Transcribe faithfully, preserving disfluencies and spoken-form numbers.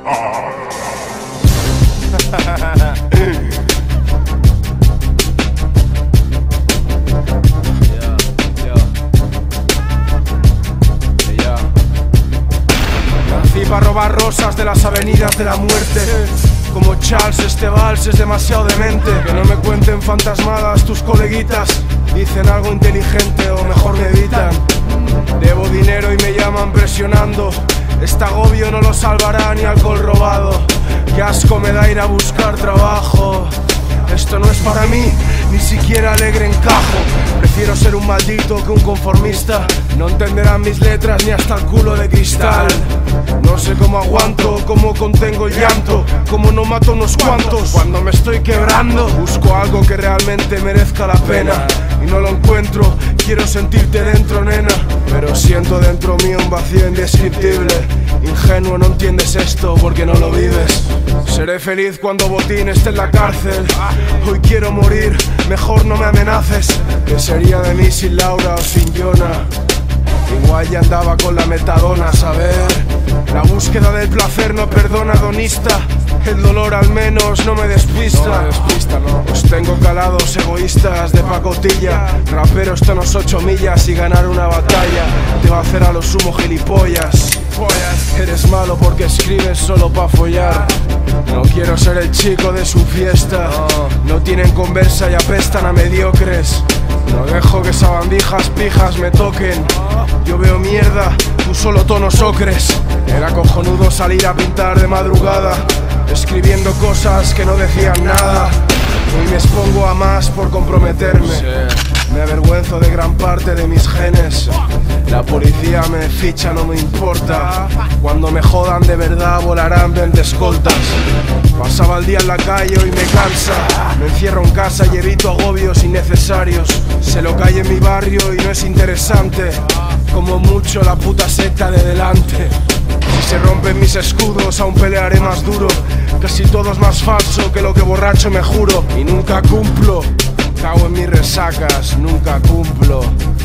Nací para robar rosas de las avenidas de la muerte. Como Charles, este vals es demasiado demente. Que no me cuenten fantasmadas tus coleguitas. Dicen algo inteligente o mejor me evitan. Debo dinero y me llaman presionando. Este agobio no lo salvará ni alcohol robado. Qué asco me da ir a buscar trabajo. Esto no es para mí, ni siquiera alegre encajo. Prefiero ser un maldito que un conformista. No entenderán mis letras ni hasta el culo de cristal. No sé cómo aguanto, cómo contengo el llanto, cómo no mato unos cuantos cuando me estoy quebrando. Busco algo que realmente merezca la pena y no lo encuentro. Quiero sentirte dentro, nena, pero siento dentro mío un vacío indescriptible. Ingenuo, no entiendes esto porque no lo vives. Seré feliz cuando Botín esté en la cárcel. Hoy quiero morir, mejor no me amenaces. ¿Qué sería de mí sin Laura o sin Jonah? Igual ya andaba con la metadona, saber. La búsqueda del placer no perdona, donista. El dolor al menos no me despista. No me despista, no. Os tengo calados egoístas de pacotilla. Raperos tonos ocho millas y ganar una batalla te va a hacer a lo sumo gilipollas. Eres malo porque escribes solo pa' follar. No quiero ser el chico de su fiesta. No tienen conversa y apestan a mediocres. No dejo que sabandijas pijas me toquen. Yo veo mierda, tú solo tonos ocres. Era cojonudo salir a pintar de madrugada, escribiendo cosas que no decían nada. Hoy me expongo a más por comprometerme. Me avergüenzo de gran parte de mis genes. La policía me ficha, no me importa. Cuando me jodan de verdad volarán de escoltas. Pasaba el día en la calle, hoy me cansa. Me encierro en casa y evito agobios innecesarios. Sé lo que hay en mi barrio y no es interesante. Como mucho la puta secta de delante. Si se rompen mis escudos aún pelearé más duro. Casi todo es más falso que lo que borracho me juro. Y nunca cumplo. Cago en mis resacas, nunca cumplo.